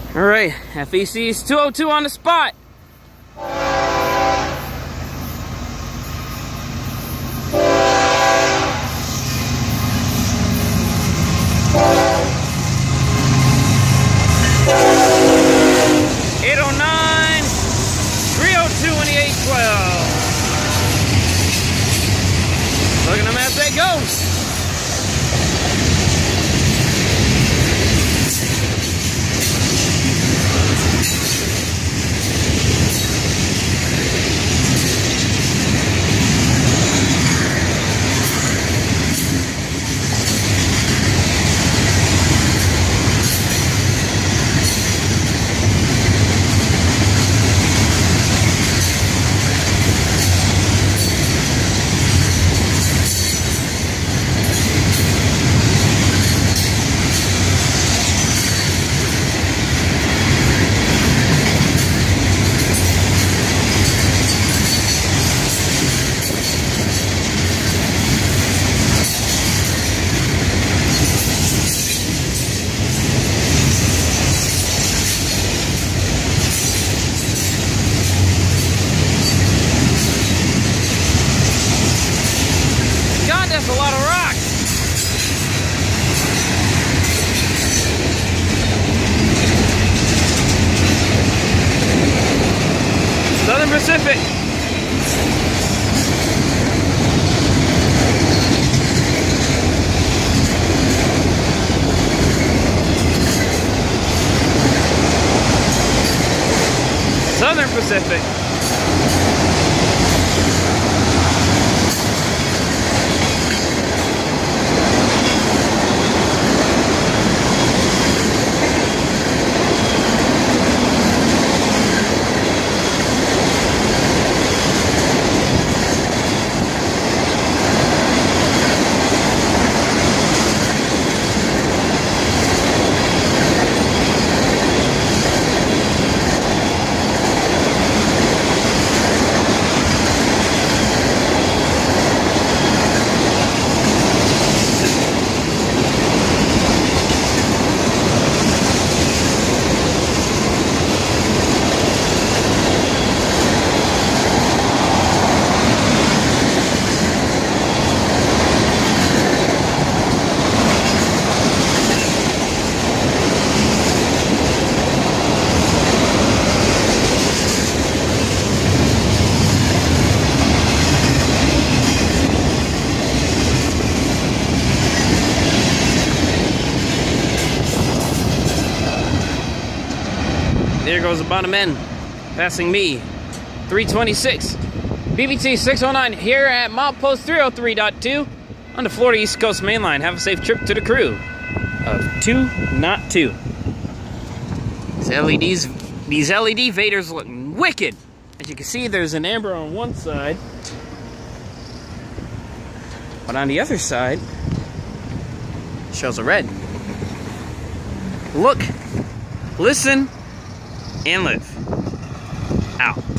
All right, FEC's 202 on the spot. Look at them as they go. That's a lot of rock. Southern Pacific. Southern Pacific. There goes the bottom end, passing me, 326. BBT 609 here at milepost 303.2 on the Florida East Coast Main Line. Have a safe trip to the crew of 202. These LED faders look wicked. As you can see, there's an amber on one side, but on the other side, it shows a red. Look, listen, and live. Out.